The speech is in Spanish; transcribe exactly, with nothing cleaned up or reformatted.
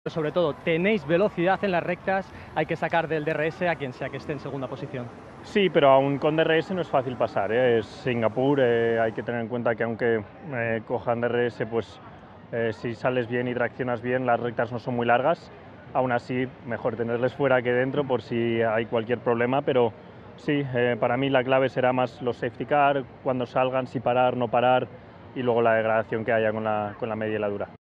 Sobre todo, tenéis velocidad en las rectas, hay que sacar del D R S a quien sea que esté en segunda posición. Sí, pero aún con D R S no es fácil pasar, ¿eh? Es Singapur, eh, hay que tener en cuenta que aunque eh, cojan D R S, pues eh, si sales bien y traccionas bien, las rectas no son muy largas. Aún así, mejor tenerles fuera que dentro por si hay cualquier problema, pero sí, eh, para mí la clave será más los safety car, cuando salgan, si parar, no parar, y luego la degradación que haya con la, con la media y la dura.